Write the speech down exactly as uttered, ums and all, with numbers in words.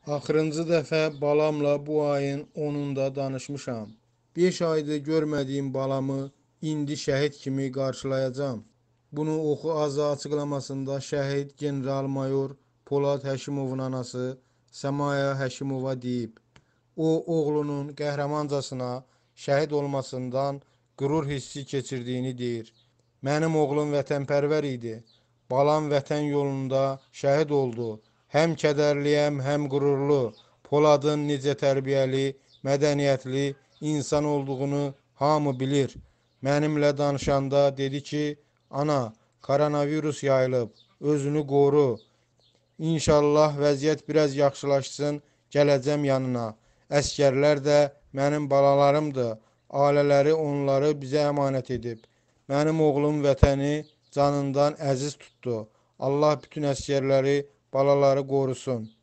Axırıncı dəfə balamla bu ayın onunda danışmışam. beş aydır görmədiyim balamı indi şəhid kimi qarşılayacağam. Bunu Oxu Azı açıqlamasında şəhid general-mayor Polad Həşimovun anası Səmaya Həşimova deyib. O, oğlunun qəhrəmancasına şəhid olmasından qürur hissi keçirdiyini deyir. Mənim oğlum vətənpərvər idi. Balam vətən yolunda şəhid oldu. Həm kədərliyəm, həm qürurlu. Poladın necə tərbiyəli, mədəniyyətli insan olduğunu hamı bilir. Mənimlə danışanda dedi ki, ana, koronavirus yayılıb, özünü qoru. İnşallah vəziyyət biraz yaxşılaşsın, gələcəm yanına. Əskərlər də mənim balalarımdır. Ailələri onları bizə əmanət edib. Mənim oğlum vətəni canından əziz tutdu. Allah bütün əskərləri, balaları qorusun.